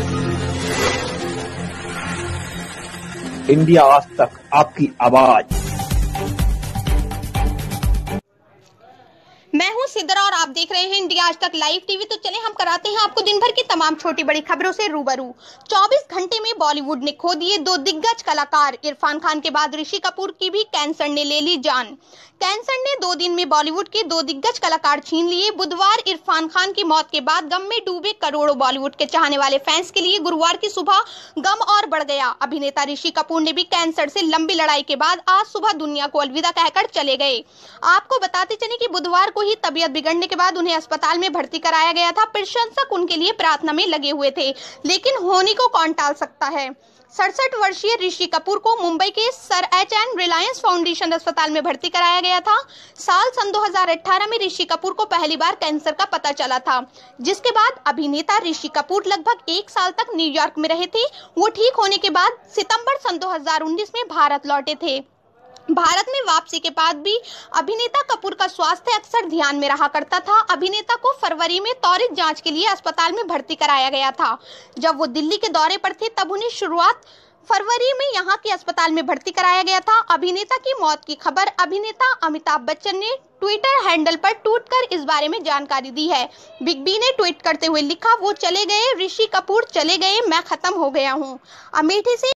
India आज तक, आपकी आवाज। मैं हूं सिद्रा और आप देख रहे हैं इंडिया आज तक लाइव टीवी। तो चले हम कराते हैं आपको दिन भर की तमाम छोटी बड़ी खबरों से रूबरू। 24 घंटे में बॉलीवुड ने खो दिए 2 दिग्गज कलाकार। इरफान खान के बाद ऋषि कपूर की भी कैंसर ने ले ली जान। कैंसर ने 2 दिन में बॉलीवुड के 2 दिग्गज कलाकार छीन लिए। बुधवार इरफान खान की मौत के बाद गम में डूबे करोड़ों बॉलीवुड के चाहने वाले फैंस के लिए गुरुवार की सुबह गम और बढ़ गया। अभिनेता ऋषि कपूर ने भी कैंसर से लंबी लड़ाई के बाद आज सुबह दुनिया को अलविदा कहकर चले गए। आपको बताते चले कि बुधवार को ही तबीयत बिगड़ने के बाद उन्हें अस्पताल में भर्ती कराया गया था। प्रशंसक उनके लिए प्रार्थना में लगे हुए थे, लेकिन होनी को कौन टाल सकता है। 67 वर्षीय ऋषि कपूर को मुंबई के सर एच.एन. रिलायंस फाउंडेशन अस्पताल में भर्ती कराया गया था। सन 2018 में ऋषि कपूर को पहली बार कैंसर का पता चला था, जिसके बाद अभिनेता ऋषि कपूर लगभग 1 साल तक न्यूयॉर्क में रहे थे। वो ठीक होने के बाद सितंबर सन 2019 में भारत लौटे थे। भारत में वापसी के बाद भी अभिनेता कपूर का स्वास्थ्य अक्सर ध्यान में रहा करता था। अभिनेता को फरवरी में त्वरित जांच के लिए अस्पताल में भर्ती कराया गया था। जब वो दिल्ली के दौरे पर थे तब उन्हें शुरुआत फरवरी में यहां के अस्पताल में भर्ती कराया गया था। अभिनेता की मौत की खबर अभिनेता अमिताभ बच्चन ने ट्विटर हैंडल पर ट्वीट कर इस बारे में जानकारी दी है। बिग बी ने ट्वीट करते हुए लिखा, वो चले गए, ऋषि कपूर चले गए, मैं खत्म हो गया हूँ। अमेठी से